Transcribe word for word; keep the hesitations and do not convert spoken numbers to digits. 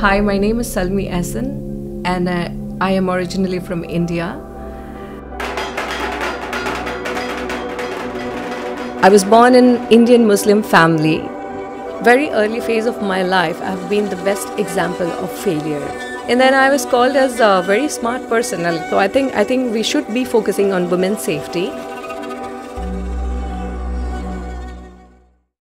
Hi, my name is Salmi Ehsan and uh, I am originally from India. I was born in an Indian Muslim family. Very early phase of my life, I have been the best example of failure. And then I was called as a very smart person. So I think, I think we should be focusing on women's safety.